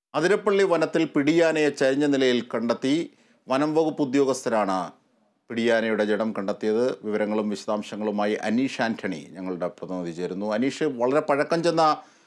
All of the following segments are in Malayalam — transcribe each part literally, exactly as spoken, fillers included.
അതിരപ്പള്ളി വനത്തിൽ പിടിയാനയെ ചരിഞ്ഞ നിലയിൽ കണ്ടെത്തി. വനം വകുപ്പ് ഉദ്യോഗസ്ഥരാണ് പിടിയാനയുടെ ജഡം കണ്ടെത്തിയത്. വിവരങ്ങളും വിശദാംശങ്ങളുമായി അനീഷ് ആന്റണി ഞങ്ങളുടെ പ്രതിനിധി ചേരുന്നു. അനീഷ്, വളരെ പഴക്കം ചെന്ന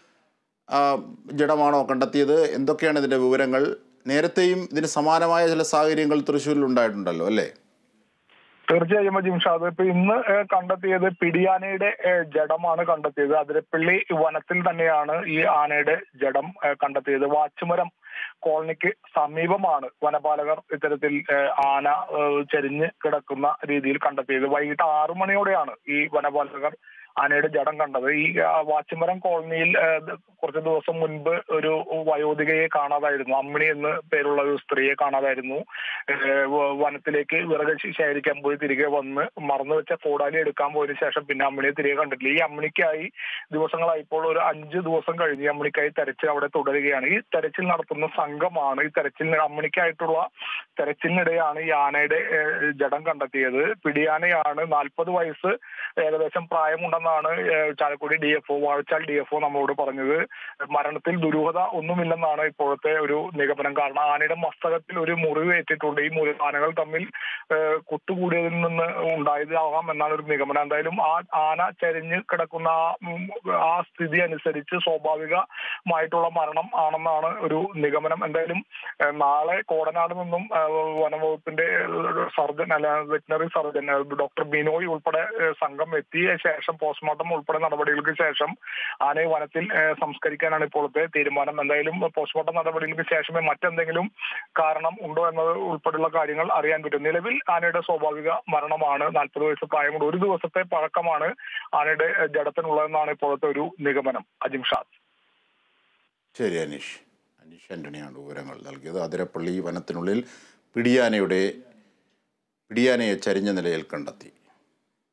ജഡമാണോ കണ്ടെത്തിയത്? എന്തൊക്കെയാണ് ഇതിൻ്റെ വിവരങ്ങൾ? നേരത്തെയും ഇതിന് സമാനമായ ചില സാഹചര്യങ്ങൾ തൃശ്ശൂരിൽ ഉണ്ടായിട്ടുണ്ടല്ലോ അല്ലേ? തീർച്ചയായും ജിംഷാദ്, ഇപ്പൊ ഇന്ന് കണ്ടെത്തിയത് പിടിയാനയുടെ ജഡമാണ് കണ്ടെത്തിയത്. അതിരപ്പള്ളി വനത്തിൽ തന്നെയാണ് ഈ ആനയുടെ ജഡം കണ്ടെത്തിയത്. വാച്ചുമരം കോളനിക്ക് സമീപമാണ് വനപാലകർ ഇത്തരത്തിൽ ആന ചരിഞ്ഞ് കിടക്കുന്ന രീതിയിൽ കണ്ടെത്തിയത്. വൈകിട്ട് ആറു മണിയോടെയാണ് ഈ വനപാലകർ ആനയുടെ ജഡം കണ്ടത്. ഈ വാച്ചുമരം കോളനിയിൽ കുറച്ച് ദിവസം മുൻപ് ഒരു വയോധികയെ കാണാതായിരുന്നു. അമ്മിണി എന്ന് പേരുള്ള ഒരു സ്ത്രീയെ കാണാതായിരുന്നു. വനത്തിലേക്ക് വിറക് ശേഖരിക്കാൻ പോയി തിരികെ വന്ന് മറന്നു വെച്ച കോടാലി എടുക്കാൻ പോയതിനു ശേഷം പിന്നെ അമ്മിണിയെ തിരികെ കണ്ടിട്ടില്ല. ഈ അമ്മിണിക്കായി ദിവസങ്ങളായി, ഇപ്പോൾ ഒരു അഞ്ച് ദിവസം കഴിഞ്ഞ് ഈ അമ്മിണിക്കായി തെരച്ചിൽ അവിടെ തുടരുകയാണ്. ഈ തെരച്ചിൽ നടത്തുന്ന സംഘമാണ് ഈ തെരച്ചിൽ അമ്മിണിക്കായിട്ടുള്ള തെരച്ചിലിനിടെയാണ് ഈ ആനയുടെ ജഡം കണ്ടെത്തിയത്. പിടിയാനയാണ്. നാൽപ്പത് വയസ്സ് ഏകദേശം പ്രായമുണ്ടെന്നാണ് Chalakudy D F O Vazhachal D F O നമ്മളോട് പറഞ്ഞത്. മരണത്തിൽ ദുരൂഹത ഒന്നുമില്ലെന്നാണ് ഇപ്പോഴത്തെ ഒരു നിഗമനം. കാരണം ആനയുടെ മസ്തകത്തിൽ ഒരു മുറിവ് ഏറ്റിട്ടുണ്ട്. ഈ മുറിവ് ആനകൾ തമ്മിൽ കുത്തുകൂടിയതിൽ നിന്ന് ഉണ്ടായതാകാം എന്നാണ് ഒരു നിഗമനം. എന്തായാലും ആ ആന ചരിഞ്ഞ് കിടക്കുന്ന ആ സ്ഥിതി അനുസരിച്ച് സ്വാഭാവികമായിട്ടുള്ള മരണം ആണെന്നാണ് ഒരു നിഗമനം. എന്തായാലും നാളെ കോടനാട് നിന്നും വനംവകുപ്പിന്റെ സർജൻ അല്ല വെറ്റിനറി സർജൻ ഡോക്ടർ ബിനോയ് ഉൾപ്പെടെ സംഘം എത്തിയ ശേഷം പോസ്റ്റ്മോർട്ടം ഉൾപ്പെടെ നടപടികൾക്ക് ശേഷം ആനയെ വനത്തിൽ സംസ്കരിക്കാനാണ് ഇപ്പോഴത്തെ തീരുമാനം. എന്തായാലും പോസ്റ്റ്മോർട്ടം നടപടികൾക്ക് ശേഷമേ മറ്റെന്തെങ്കിലും കാരണം ഉണ്ടോ എന്നത് ഉൾപ്പെടെയുള്ള കാര്യങ്ങൾ അറിയാൻ പറ്റും. നിലവിൽ ആനയുടെ സ്വാഭാവിക മരണമാണ്. നാൽപ്പത് വയസ്സ് പ്രായമുണ്ട്. ഒരു ദിവസത്തെ പഴക്കമാണ് ആനയുടെ ജഡത്തിനുള്ളതെന്നാണ് ഇപ്പോഴത്തെ ഒരു നിഗമനം. അജിംഷാദ്. ശരി അനീഷ്. അനീഷ് ആന്റണിയാണ് വിവരങ്ങൾ നൽകിയത്. അതിരപ്പള്ളി വനത്തിനുള്ളിൽ പിടിയാനയുടെ പിടിയാനയെ ചരിഞ്ഞ നിലയിൽ കണ്ടെത്തി.